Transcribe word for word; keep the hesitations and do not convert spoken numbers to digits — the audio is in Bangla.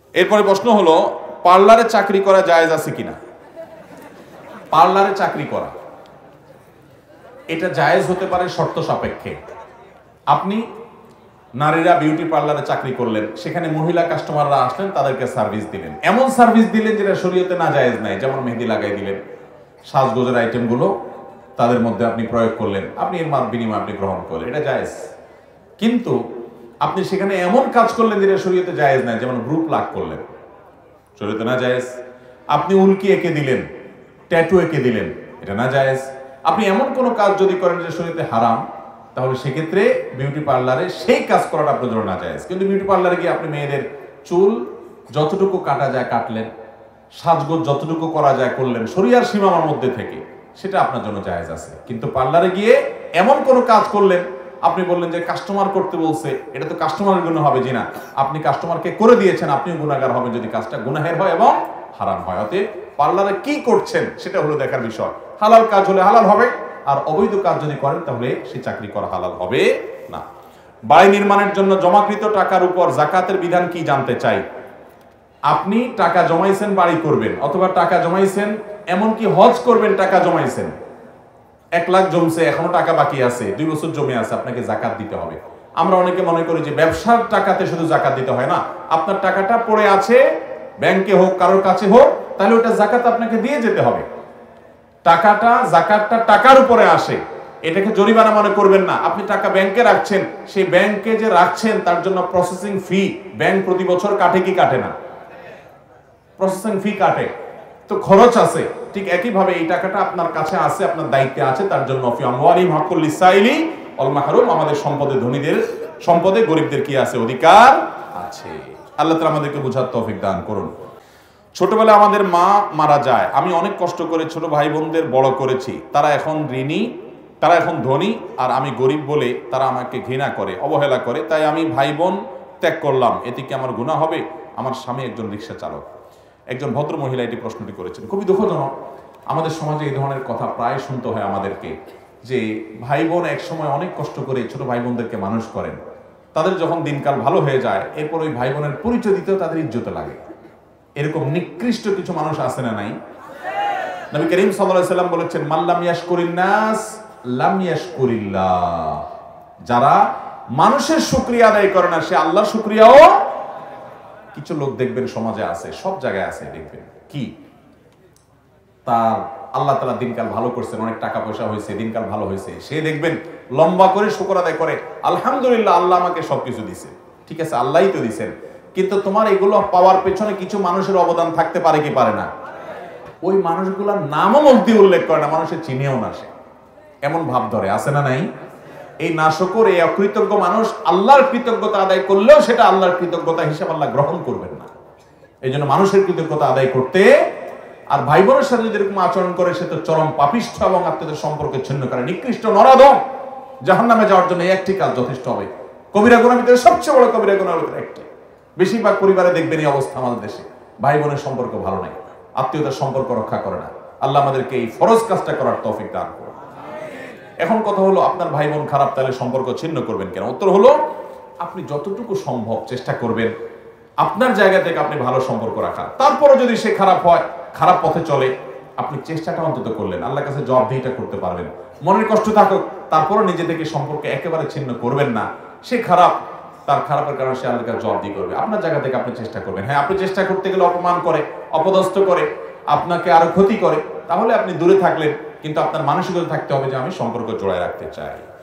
এরপরে প্রশ্ন হলো, পার্লারে চাকরি করা জায়েজ আছে কিনা? পার্লারে চাকরি করা এটা জায়েজ হতে পারে শর্ত সাপেক্ষে। আপনি নারীরা বিউটি পার্লারে চাকরি করলেন, সেখানে মহিলা কাস্টমাররা আসলেন, তাদেরকে সার্ভিস দিলেন, এমন সার্ভিস দিলেন যেটা শরীয়তে না জায়েজ নাই, যেমন মেহেদি লাগাই দিলেন, সাজগোজের আইটেমগুলো তাদের মধ্যে আপনি প্রয়োগ করলেন, আপনি এর মার বিনিময়ে আপনি গ্রহণ করলেন, এটা জায়েজ। কিন্তু আপনি সেখানে এমন কাজ করলেন যেটা শরীয়তে জায়েজ নাই, যেমন গ্রুপ লাগ করলেন, শরীয়তে না জায়েজ। আপনি উল্কি এঁকে দিলেন, ট্যাটু এঁকে দিলেন, এটা না জায়েজ। আপনি এমন কোনো কাজ যদি করেন যে শরীয়তে হারাম, তাহলে সেক্ষেত্রে বিউটি পার্লারে সেই কাজ করাটা আপনার জন্য না জায়েজ। কিন্তু বিউটি পার্লারে গিয়ে আপনি মেয়েদের চুল যতটুকু কাটা যায় কাটলেন, সাজগোজ যতটুকু করা যায় করলেন, শরীয়তের সীমার মধ্যে থেকে, সেটা আপনার জন্য জায়েজ আছে। কিন্তু পার্লারে গিয়ে এমন কোনো কাজ করলেন, আপনি বললেন যে কাস্টমার করতে বলছে, এটা তো কাস্টমারের জন্য হবে, জি না, আপনি কাস্টমারকে করে দিয়েছেন, আপনিও গুনাহগার হবেন যদি কাজটা গুনাহের হয় এবং হারাম হয়। অতএব পার্লারে কি করছেন সেটা হলো দেখার বিষয়। হালাল কাজ হলে হালাল হবে, আর অবৈধ কাজ যদি করেন তাহলে সেই চাকরি করা হালাল হবে না। বাড়ি নির্মাণের জন্য জমাকৃত টাকার উপর যাকাতের বিধান কি জানতে চাই। আপনি টাকা জমাইছেন বাড়ি করবেন, অথবা টাকা জমাইছেন এমনকি হজ করবেন, টাকা জমাইছেন, এক লাখ জমছে, এখনো টাকা বাকি আছে, দুই বছর জমে আছে, আপনাকে জাকাত দিতে হবে। আমরা অনেকে মনে করি যে ব্যবসার টাকাতে শুধু জাকাত দিতে হয় না, আপনার টাকাটা পড়ে আছে ব্যাংকে হোক কারোর কাছে হোক, তাহলে ওটা জাকাত আপনাকে দিয়ে যেতে হবে। টাকাটা জাকাতটা টাকার উপরে আসে, এটাকে জরিমানা মনে করবেন না। আপনি টাকা ব্যাংকে রাখছেন, সেই ব্যাংকে যে রাখছেন তার জন্য প্রসেসিং ফি ব্যাংক প্রতি বছর কাটে কি কাটে না? প্রসেসিং ফি কাটে, তো খরচ আছে। ঠিক একই ভাবে এই টাকাটা আপনার কাছে আছে, আপনার দায়িত্বে আছে, তার জন্য ফি আমওয়ালিহিম হাক্কুল লিসাইলি ওয়াল মাহরুম, আমাদের সম্পদে ধনীদের সম্পদে গরিবদের কি আছে? অধিকার আছে। আল্লাহ তাআলা আমাদেরকে বুঝার তৌফিক দান করুন। ছোটবেলায় আমাদের মা মারা যায়, আমি অনেক কষ্ট করে ছোট ভাই বোনদের বড় করেছি, তারা এখন ঋণী, তারা এখন ধনী, আর আমি গরিব বলে তারা আমাকে ঘৃণা করে, অবহেলা করে, তাই আমি ভাই বোন ত্যাগ করলাম, এতে কি আমার গুনাহ হবে? আমার স্বামী একজন রিক্সা চালক। একজন ভদ্র মহিলা এটি প্রশ্নটি করেছেন। খুবই দুঃখজনক, আমাদের সমাজে এই ধরনের কথা প্রায় শুনতে হয় আমাদেরকে, যে ভাই বোন একসময় অনেক কষ্ট করে ছোট ভাই বোনদেরকে মানুষ করেন, তাদের যখন দিনকাল ভালো হয়ে যায়, এরপর ওই ভাই বোনের পরিচয় দিতেও তাদের ইজ্জতে লাগে। এরকম নিকৃষ্ট কিছু মানুষ আছে না নাই? নবী করিম সাল্লাল্লাহু আলাইহি সাল্লাম বলেছেন, মাল্লাম ইয়াশকুরিন নাস লাম ইয়াশকুরিল্লাহ, যারা মানুষের শুকরিয়া আদায় করে না, সে আল্লাহর শুকরিয়াও। কিছু লোক দেখবেন সমাজে আছে, সব জায়গায় আছে, দেখবেন কি তার আল্লাহ তাআলা দিনকাল ভালো করছেন, অনেক টাকা পয়সা হয়েছে, দিনকাল ভালো হয়েছে, সে দেখবেন লম্বা করে শুকর আদায় করে, আলহামদুলিল্লাহ আল্লাহ আমাকে সবকিছু দিয়েছে। ঠিক আছে, আল্লাহই তো দিয়েছেন, কিন্তু তোমার এগুলো পাওয়ার পেছনে কিছু মানুষের অবদান থাকতে পারে কি পারে না? ওই মানুষগুলোর নামও মুখ উল্লেখ করে না, মানুষের চিনেও না, সে এমন ভাব ধরে, আছে না নাই? এই নাশকর, এই অকৃতজ্ঞ মানুষ আল্লাহর কৃতজ্ঞতা আদায় করলেও সেটা আল্লাহর কৃতজ্ঞতা হিসাব আল্লাহ গ্রহণ করবেন না। এই জন্য মানুষের কৃতজ্ঞতা আদায় করতে, আর ভাই বোনের সাথে যদি এরকম আচরণ করে, সে তো চরম পাপিষ্ঠ এবং আত্মীয়দের সম্পর্কে ছিন্ন করে, নিকৃষ্ট নরাধম, জাহান্নামে যাওয়ার জন্য একটি কাজ যথেষ্ট হবে। কবিরা গুনাহের ভিতরে সবচেয়ে বড় কবিরা গুনাহের ভিতরে একটি। বেশিরভাগ পরিবারে দেখবেন এই অবস্থা, আমাদের দেশে ভাই বোনের সম্পর্ক ভালো নাই, আত্মীয়তার সম্পর্ক রক্ষা করে না। আল্লাহ আমাদেরকে এই ফরজ কাজটা করার তৌফিক দান করুন। এখন কথা হলো, আপনার ভাই বোন খারাপ, তাহলে সম্পর্ক ছিন্ন করবেন কেন? উত্তর হলো, আপনি যতটুকু সম্ভব চেষ্টা করবেন আপনার জায়গা থেকে আপনি ভালো সম্পর্ক রাখার। তারপরে যদি সে খারাপ হয়, খারাপ পথে চলে, আপনি চেষ্টাটা অন্তত করলেন, আল্লাহর কাছে জবাবদিহিটা করতে পারবেন। মনের কষ্ট থাকুক, তারপরে নিজে থেকে সম্পর্ক একেবারে ছিন্ন করবেন না। সে খারাপ, তার খারাপের কারণে সে আল্লাহর কাছে জবাবদিহি করবে, আপনার জায়গা থেকে আপনি চেষ্টা করবেন। হ্যাঁ, আপনি চেষ্টা করতে গেলে অপমান করে, অপদস্থ করে, আপনাকে আরো ক্ষতি করে, তাহলে আপনি দূরে থাকলেন, কিন্তু আপনার মানসিকতা থাকতে হবে যে আমি সম্পর্ক জোড়ায় রাখতে চাই।